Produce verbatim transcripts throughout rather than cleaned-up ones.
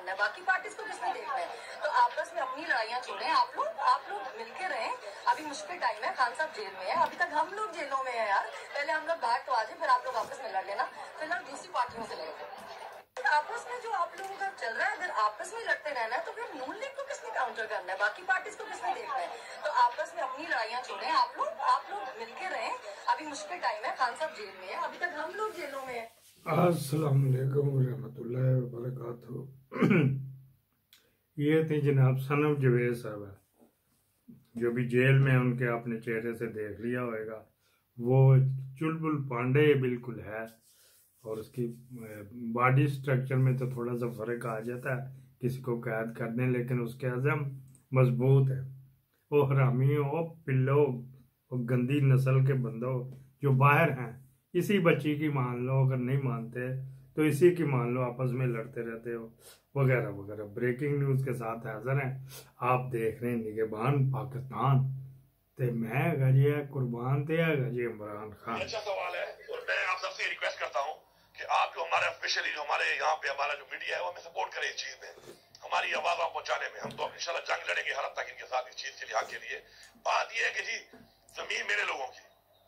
करना है, बाकी पार्टीज को किसने देखना है। तो आपस में अपनी लड़ाइयाँ छोड़ें, आप लोग आप लोग मिलके रहें। अभी मुश्किल टाइम है, खान साहब जेल में है, अभी तक हम लोग जेलों में है यार। पहले हम लोग बाहर तो आ जाए, फिर आप लोग आपस में लड़ लेना, फिलहाल दूसरी पार्टियों से लड़े। आपस में जो आप लोगों का चल रहा है, अगर आपस में लड़ते रहना है तो फिर नून लीग को किसने काउंटर करना है, बाकी पार्टीज को किसने देखना है। तो आपस में अपनी लड़ाइयाँ छोड़ें, आप लोग आप लोग मिलके रहें। अभी मुश्किल टाइम है, खान साहब जेल में है, अभी तक हम लोग जेलों में है। अस्सलाम वालेकुम रहमतुल्लाहि व बरकातहू। ये थे जनाब सनम जवेद साहब, जो भी जेल में, उनके आपने चेहरे से देख लिया होगा। वो चुलबुल पांडे बिल्कुल है, और उसकी बॉडी स्ट्रक्चर में तो थोड़ा सा फर्क आ जाता है किसी को कैद करने, लेकिन उसके अज़म मजबूत है। वो हरामी हो, पिल्लो, वो गंदी नस्ल के बंदो जो बाहर हैं, इसी बच्ची की मान लो, अगर नहीं मानते तो इसी की मान लो, आपस में लड़ते रहते हो वगैरह वगैरह। ब्रेकिंग न्यूज़ के साथ हाजिर हैं, आप देख रहे हैं निगहबान पाकिस्तान ते मैं गजे कुर्बान ते गजे इमरान खान। अच्छा सवाल है, और मैं आप सबसे रिक्वेस्ट करता हूँ कि आप जो हमारे ऑफिशियली जो हमारे यहाँ पे हमारा जो मीडिया है वो हमें सपोर्ट करे इस चीज में, हमारी आवाज आप पहुंचाने में। हम तो इंशाल्लाह जंग लड़ेंगे हर तक इनके साथ इस चीज के लिए, हक के लिए। बात यह है कि जी जमीन मेरे लोगों की,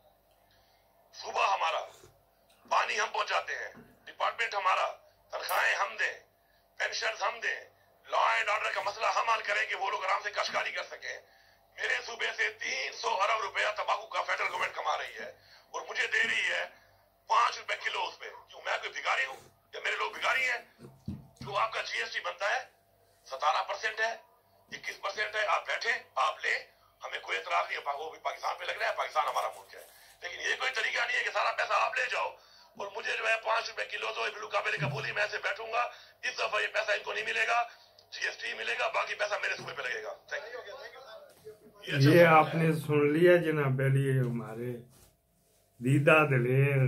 सुबह हमारा, पानी हम पहुंचाते हैं, डिपार्टमेंट हमारा, तनख्वाहें हम दें, पेंशन हम दें, लॉ एंड ऑर्डर का मसला हम हल करें कि वो लोग आराम से कशकारी कर सके। मेरे सूबे से तीन सौ अरब रुपया तंबाकू का फेडरल गवर्नमेंट कमा रही है और मुझे दे रही है पांच रुपए किलो उस पे। क्यों मैं कोई भिखारी हूँ या मेरे लोग भिखारी हैं? जो आपका जीएसटी बनता है सतारह परसेंट है, इक्कीस परसेंट है, आप बैठे आप ले, हमें कोई एतराज नहीं है, वो भी पाकिस्तान पे लग रहा है, पाकिस्तान हमारा मुल्क है। लेकिन ये कोई तरीका नहीं है कि सारा पैसा आप ले जाओ और मुझे जो है पांच रुपए किलो दो, बिल्कुल काबिल कबूली, मैं ऐसे बैठूंगा। इस दफा ये पैसा इनको नहीं मिलेगा, जीएसटी मिलेगा, बाकी पैसा मेरे सूबे पे लगेगा। Thank you. ये आपने सुन लिया जनाब, पहले हमारे दीदा दलेर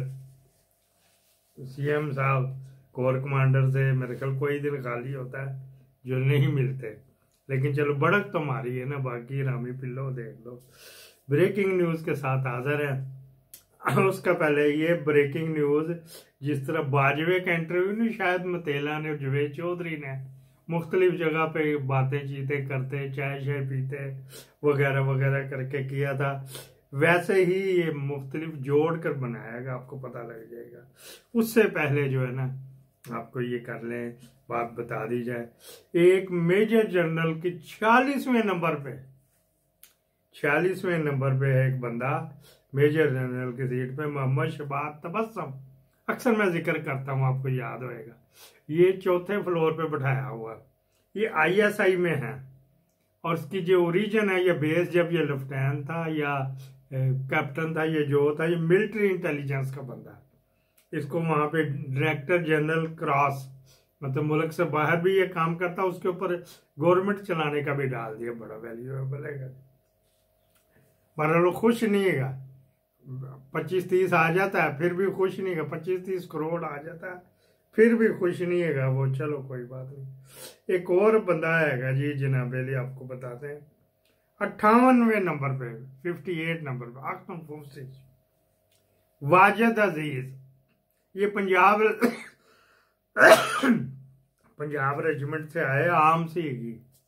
सीएम साहब, कोर कमांडर से मेरे ख्याल कोई दिन खाली होता है जो नहीं मिलते, लेकिन चलो बढ़क तो हमारी है ना, बाकी रामी पिल्लो देख लो। ब्रेकिंग न्यूज़ के साथ हाजिर है। उसका पहले ये ब्रेकिंग न्यूज़, जिस तरह बाजवे का इंटरव्यू नहीं शायद मतेला ने, जुवेद चौधरी ने मुख्तलिफ जगह पे बातें चीतें करते, चाय शाय पीते वगैरह वगैरह करके किया था, वैसे ही ये मुख्तलिफ जोड़ कर बनाएगा, आपको पता लग जाएगा। उससे पहले जो है ना, आपको ये कर लें, बात बता दी जाए। एक मेजर जनरल की छियालीसवें नंबर पे छियालीसवें नंबर पे है एक बंदा मेजर जनरल की सीट पे, मोहम्मद शबाब तबस्सुम। अक्सर मैं जिक्र करता हूँ, आपको याद होएगा। ये चौथे फ्लोर पे बैठाया हुआ, ये आईएसआई में है, और इसकी जो ओरिजिन है, ये बेस जब ये लेफ्टिनेंट था या कैप्टन था, ये जो था, ये मिलिट्री इंटेलिजेंस का बंदा। इसको वहां पे डायरेक्टर जनरल क्रॉस, मतलब मुल्क से बाहर भी ये काम करता, उसके ऊपर गवर्नमेंट चलाने का भी डाल दिया, बड़ा वैल्यूएबल है। पर खुश नहीं है, पच्चीस तीस आ जाता है फिर भी खुश नहीं है, पच्चीस तीस करोड़ आ जाता है फिर भी खुश नहीं है वो। चलो कोई बात नहीं। एक और बंदा है जी जनाब, आपको बताते हैं अट्ठावनवे नंबर पे, फिफ्टी एट नंबर पे, आखम फोर्सेस, वाजिद अजीज। ये पंजाब पंजाब रेजिमेंट से आए, आम से ही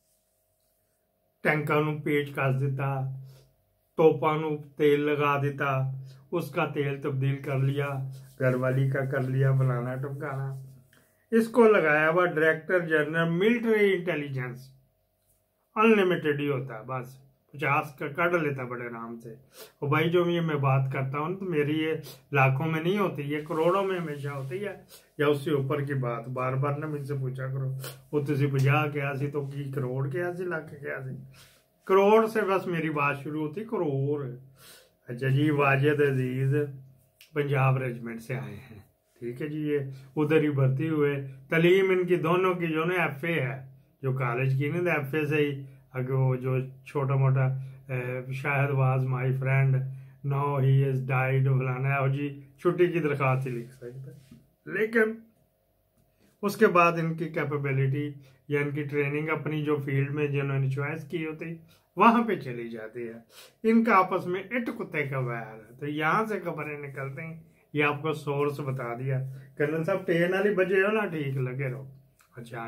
टैंका नू पेच कस दिता, तोपा नू तेल लगा दिता, उसका तेल तब्दील कर लिया, घरवाली का कर लिया, बनाना टमकाना। इसको लगाया हुआ director general military intelligence, unlimited ही होता है, बस पचास का काट लेता बड़े आराम से। और भाई जो ये मैं बात करता हूँ तो मेरी ये लाखों में नहीं होती, ये करोड़ों में हमेशा होती है, या उससे ऊपर की बात। बार बार ना मुझसे पूछा करो, वो तुझे पचास क्या सी तो की करोड़ क्या सी, लाख क्या सी, करोड़ से बस मेरी बात शुरू होती, करोड़। अच्छा जी, वाजिद अजीज पंजाब रेजिमेंट से आए हैं, ठीक है जी। ये उधर ही भर्ती हुए, तलीम इनकी दोनों की जो ना एफ ए है, जो कॉलेज की ना, एफ ए से ही अगर वो जो छोटा मोटा शायद was my friend no he is died फलाना है जी, छुट्टी की दरखास्त ही लिख सकते। लेकिन उसके बाद इनकी कैपेबिलिटी या इनकी ट्रेनिंग अपनी जो फील्ड में जिन्होंने चॉइस की होती वहां पे चली जाती है। इनका आपस में इट कुत्ते का वैर है। तो यहाँ से खबरें निकलते हैं, ये आपको सोर्स बता दिया। कर्नल साहब ट्रेन वाली बजे हो ना, ठीक लगे रहो। अच्छा हाँ जी,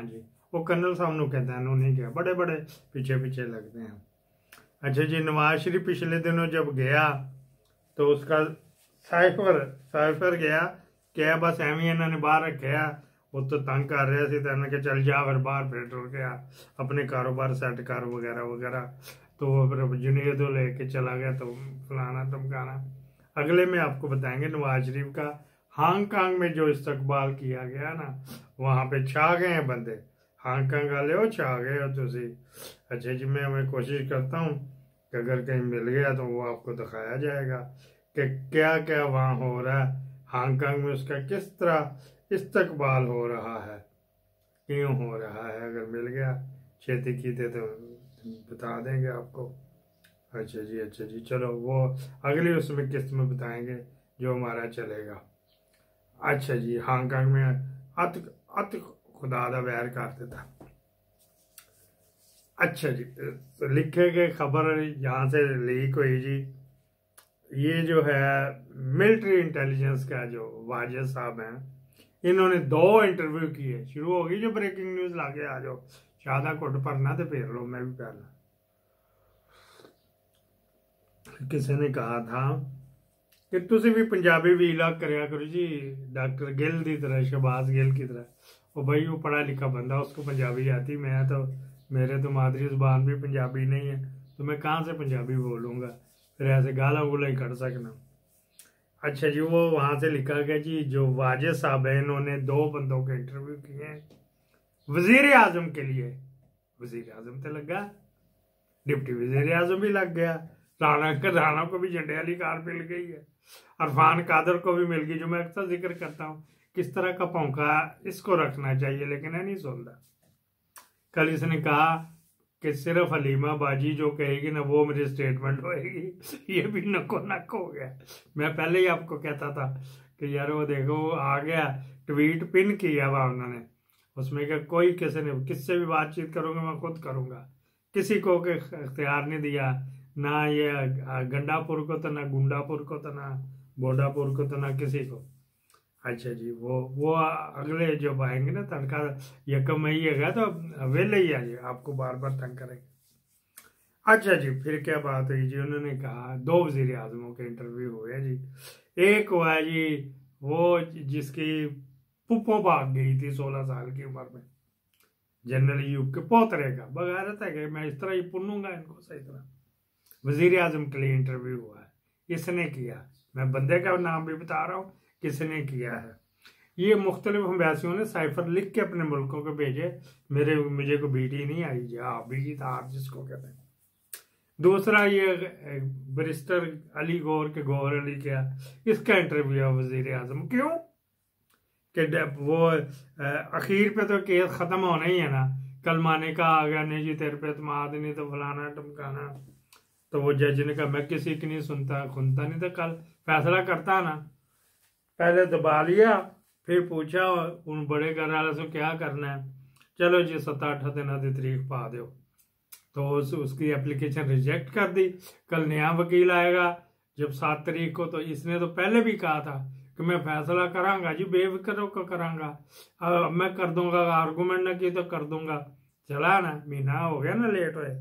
वो कर्नल साहब नु कहते हैं नहीं गया, बड़े बड़े पीछे पीछे लगते हैं। अच्छा जी, नवाज शरीफ पिछले दिनों जब गया तो उसका साइफर साइफर गया क्या, बस एवं इन्होंने बाहर रखे, वो तो तंग कर रहे थे, तो इन्होंने कहा चल जा फिर बाहर फिर टुर गया अपने कारोबार सेट कर वगैरह वगैरह। तो वो फिर जुनेद लेके चला गया, तो फलाना टमकाना। अगले में आपको बताएंगे नवाज शरीफ का हांगकांग में जो इस्तकबाल किया गया ना, वहाँ पे छा गए हैं बंदे, हांगकांग वाले हो छा गए हो तुसी। अच्छा जी, मैं मैं कोशिश करता हूँ कि अगर कहीं मिल गया तो वो आपको दिखाया जाएगा कि क्या क्या वहाँ हो रहा है हांगकांग में, उसका किस तरह इस्तकबाल हो रहा है, क्यों हो रहा है। अगर मिल गया खेती की थे तो बता देंगे आपको। अच्छा जी, अच्छा जी, चलो वो अगली उसमें किस्त में बताएंगे जो हमारा चलेगा। अच्छा जी, हांगकांग में अत अत खुदा दा वैर कर देता। अच्छा जी, तो लिखे गए खबर यहाँ से लीक हुई जी, ये जो है मिलिट्री इंटेलिजेंस का जो वाजिद साहब हैं, इन्होंने दो इंटरव्यू किए। शुरू हो गई जो ब्रेकिंग न्यूज लाके आ जाओ, शादा घुट भरना तो फेर लो, मैं भी पहला। किसी ने कहा था कि तुसी भी पंजाबी भी इलाक करया करो जी, डॉक्टर गिल की तरह, शहबाज गिल की तरह। वो भाई वो पढ़ा लिखा बंदा, उसको पंजाबी आती, मैं तो मेरे तो मादरी जुबान भी पंजाबी नहीं है, तो मैं कहाँ से पंजाबी बोलूँगा, फिर ऐसे गाला गुला ही कर सकना। अच्छा जी, वो वहाँ से लिखा गया जी, जो वाजिद साहब है इन्होंने दो बंदों के इंटरव्यू किए हैं वजीर आजम के लिए। वजीर आजम तो लगा, डिप्टी वजीर आजम भी लग गया, राना राना को भी झंडे वाली कार मिल गई है, अरफान कादर को भी मिल गई, जो मैं अक्सर जिक्र करता हूँ किस तरह का पौंका इसको रखना चाहिए, लेकिन है नहीं सुनता। कल इसने कहा कि सिर्फ हलीमा बाजी जो कहेगी ना वो मेरी स्टेटमेंट होएगी, ये भी नको नक हो गया। मैं पहले ही आपको कहता था कि यार वो देखो वो आ गया, ट्वीट पिन किया हुआ उन्होंने, उसमें क्या कोई किसी ने किससे भी बातचीत करूंगा मैं खुद करूंगा, किसी को के इख्तियार नहीं दिया, ना ये गंडापुर को तो ना गुंडापुर को तो ना बोडापुर को तो ना किसी को। अच्छा जी, वो वो अगले जब आएंगे ना तड़का यकम मई है तो वेले ही आइए, आपको बार बार तंग करेंगे। अच्छा जी, फिर क्या बात हुई जी, उन्होंने कहा दो वजीर आजमों के इंटरव्यू हुए जी। एक हुआ जी वो जिसकी पुप्पो भाग गई थी सोलह साल की उम्र में, जनरल यूब के पोतरे का, बगैरत है कि मैं इस तरह ही पुनूंगा इनको सही तरह। वजीर आजम के लिए इंटरव्यू हुआ है, इसने किया, मैं बंदे का नाम भी बता रहा हूँ किसने किया है। ये मुख्तलिफ अम्बेसियों ने साइफर लिख के अपने मुल्कों को भेजे, मेरे मुझे को बीटी नहीं आई जी, आप भी था आप जिसको कहते हैं। दूसरा ये बैरिस्टर अली गौर के गौर अली क्या, इसका इंटरव्यू है वजीर आजम। क्यों कि वो अखीर पे तो केस खत्म होना ही है ना, कल माने का आ गया नहीं जी तेरे पे एतमाद नहीं तो फलाना टमकाना, तो वो जज ने कहा मैं किसी की नहीं सुनता खुनता नहीं, तो कल फैसला करता ना, पहले दबा लिया फिर पूछा उन बड़े घर वाले से क्या करना है, चलो जी सत्त अठ दिन की तरीक पा दो, तो उस, उसकी एप्लीकेशन रिजेक्ट कर दी। कल नया वकील आएगा जब सात तारीख को, तो इसने तो पहले भी कहा था कि मैं फैसला करांगा जी, बेफिक्र होकर करांगा, अब मैं कर दूंगा, आर्गूमेंट ना की तो कर दूंगा, चला ना महीना हो गया ना लेट हुए।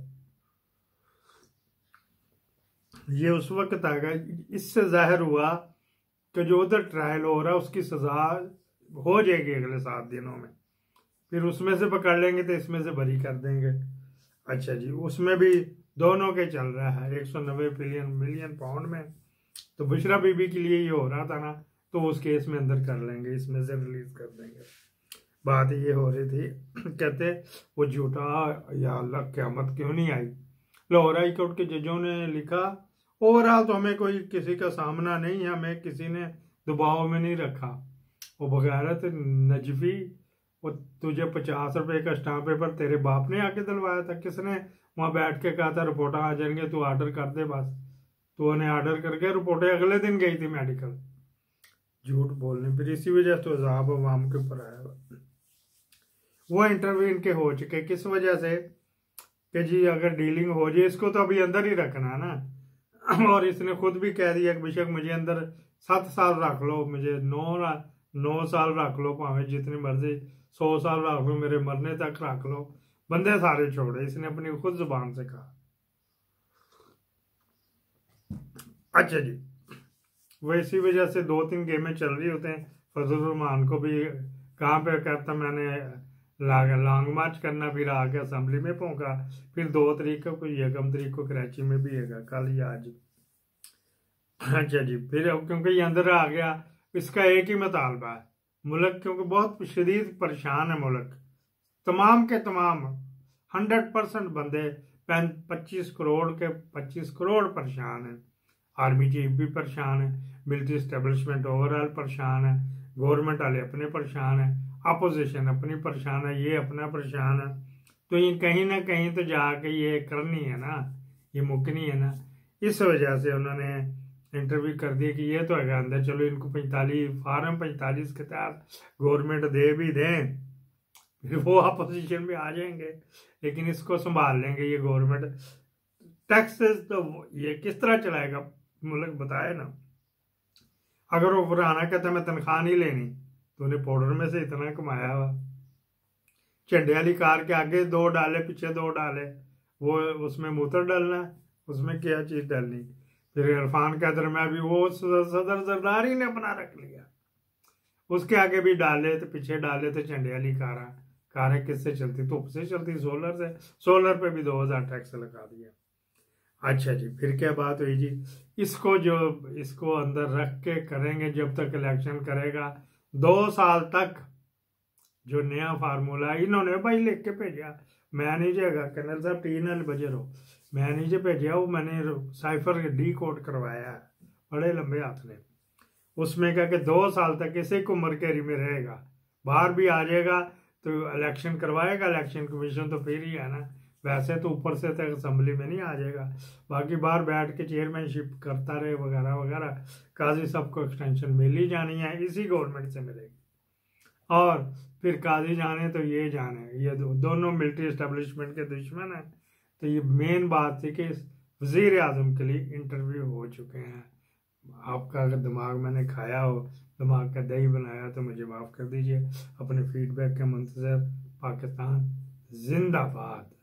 ये उस वक्त आ गया, इससे जाहिर हुआ कि जो उधर ट्रायल हो रहा है उसकी सजा हो जाएगी अगले सात दिनों में, फिर उसमें से पकड़ लेंगे तो इसमें से बरी कर देंगे। अच्छा जी, उसमें भी दोनों के चल रहा है एक सौ नब्बे बिलियन मिलियन पाउंड में, तो बुशरा बीबी के लिए ये हो रहा था ना, तो उस केस में अंदर कर लेंगे, इसमें से रिलीज कर देंगे। बात ये हो रही थी कहते वो झूठा या अल्लाह क़यामत क्यों नहीं आई। लाहौर हाई कोर्ट के जजों ने लिखा ओवरऑल तो हमें कोई किसी का सामना नहीं है, हमें किसी ने दबाव में नहीं रखा, वो बगैरत नजफी वो तुझे पचास रुपए का स्टाम्प पेपर तेरे बाप ने आके दिलवाया था, किसने वहाँ बैठ के कहा था रिपोर्ट आ जाएंगे तू ऑर्डर कर दे, बस तो उन्हें ऑर्डर करके रिपोर्टें अगले दिन गई थी मेडिकल। झूठ बोलने फिर इसी वजह से अजाब अवाम के ऊपर आया। वो इंटरव्यू इनके हो चुके किस वजह से कि जी अगर डीलिंग हो जाए इसको तो अभी अंदर ही रखना है ना, और इसने खुद भी कह दिया कि बेशक मुझे अंदर सात साल रख लो, मुझे नौ नौ साल रख लो, भावे जितनी मर्जी सौ साल रख लो, मेरे मरने तक रख लो, बंदे सारे छोड़े, इसने अपनी खुद जुबान से कहा। अच्छा जी, वो इसी वजह से दो तीन गेमें चल रही होते हैं। फजल रहमान को भी कहाँ पे कहता मैंने लॉन्ग मार्च करना, फिर आके असम्बली में पहुंचा, फिर दो तरीक को यकम तरीक को कराची में भी है कल या आज। अच्छा जी, फिर अब क्योंकि ये अंदर आ गया, इसका एक ही मुतालबा है मुल्क, क्योंकि बहुत शदीद परेशान है मुल्क, तमाम के तमाम हंड्रेड परसेंट बंदे पच्चीस करोड़ के पच्चीस करोड़ परेशान है। आर्मी चीफ भी परेशान है, मिलिट्री इस्टेब्लिशमेंट ओवरऑल परेशान है, गवर्नमेंट वाले अपने परेशान है, अपोजिशन अपनी परेशान है, ये अपना परेशान है। तो ये कहीं ना कहीं तो जाके ये करनी है ना, ये मुकनी है ना। इस वजह से उन्होंने इंटरव्यू कर दिया कि ये तो है अंदर, चलो इनको पैंतालीस फार्म पैंतालीस के तहत गवर्नमेंट दे भी दें, फिर वो अपोजिशन में आ जाएंगे, लेकिन इसको संभाल लेंगे ये गवर्नमेंट। टैक्सेस तो ये किस तरह चलाएगा मुल्क, बताए ना। अगर वो पुराना कहता मैं तनख्वाह नहीं लेनी, तो उन्हें पाउडर में से इतना कमाया हुआ, झंडे वाली कार के आगे दो डाले पीछे दो डाले, वो उसमें मूत्र डालना, उसमें क्या चीज डालनी। फिर इरफान कैदर में भी वो सदर जरदारी ने अपना रख लिया, उसके आगे भी डाले तो पीछे डाले थे झंडे वाली कारा। कारें किससे चलती, धूप से चलती, सोलर से, सोलर पे भी दो हजार टैक्स लगा दिया। अच्छा जी, फिर क्या बात हुई जी, इसको जो इसको अंदर रख के करेंगे जब तक इलेक्शन करेगा, दो साल तक जो नया फार्मूला इन्होंने भाई लिख के भेजा, मैं नहीं जाएगा कर्नल साहब तीन अल बजे रहो, मैं नहीं जो भेजा, वो मैंने साइफर डी कोड करवाया है बड़े लंबे हाथ ने। उसमें क्या कि दो साल तक इसी उम्र कैरी में रहेगा, बाहर भी आ जाएगा तो इलेक्शन करवाएगा इलेक्शन कमीशन, तो फिर ही है ना, वैसे तो ऊपर से तक असम्बली में नहीं आ जाएगा, बाकी बाहर बैठ के चेयरमैनशिप करता रहे वगैरह वगैरह। काजी सबको एक्सटेंशन मिल ही जानी है, इसी गवर्नमेंट से मिलेगी। और फिर काजी जाने तो ये जाने, ये दो, दोनों मिलिट्री इस्टेब्लिशमेंट के दुश्मन हैं। तो ये मेन बात थी कि वजीर आजम के लिए इंटरव्यू हो चुके हैं। आपका अगर दिमाग मैंने खाया हो, दिमाग का दही बनाया, तो मुझे माफ़ कर दीजिए। अपने फीडबैक के मुंतज़र, पाकिस्तान जिंदाबाद।